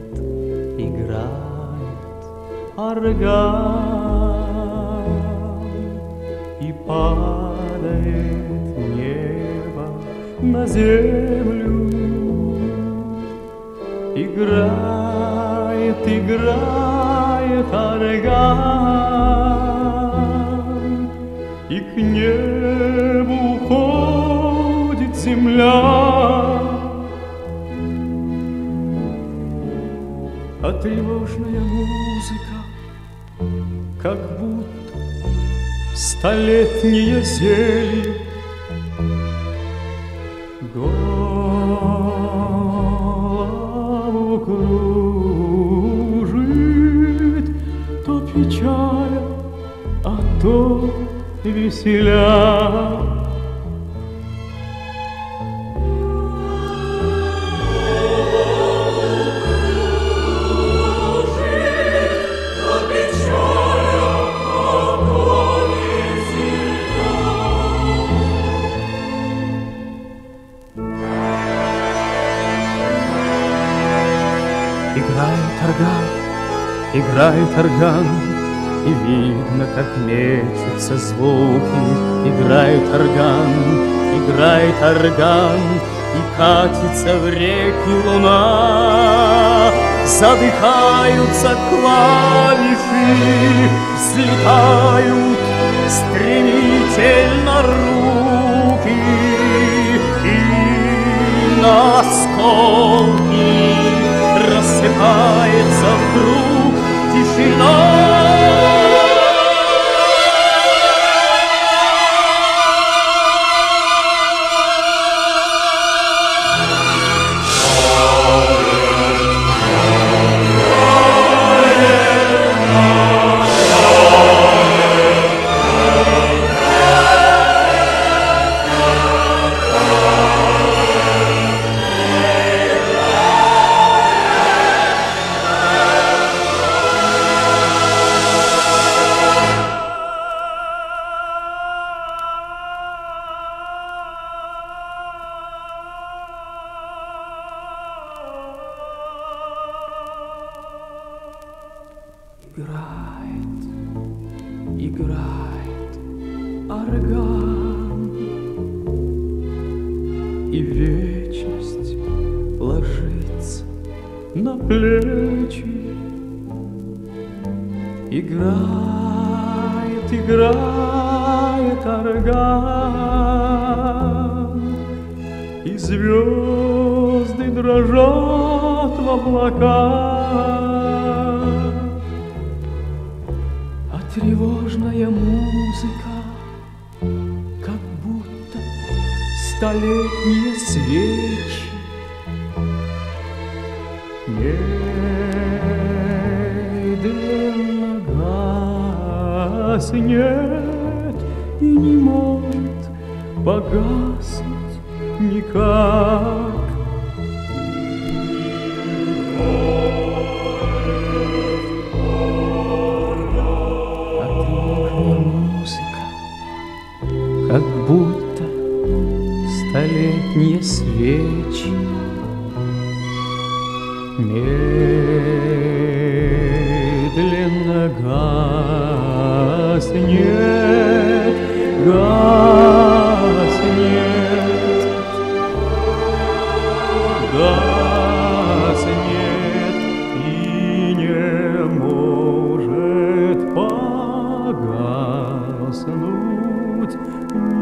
играет орган, и падает небо на землю. Играет, играет орган, и к небу уходит земля. А тревожная музыка, как будто столетнее зелье, голову кружит, то печаля, а то веселя. Играет орган, и видно, как мечутся звуки. Играет орган, и катится в реки луна. Задыхаются клавиши, взлетают стремительно руки, и на осколки рассыпается вдруг тишина. Играет орган, и вечность ложится на плечи. Играет орган, и звезды дрожат в облаках. Тревожная музыка, как будто столетние свечи, медленно гаснет и не может погаснуть никак. Как будто столетние свечи, медленно гаснет, гаснет и не может погаснуть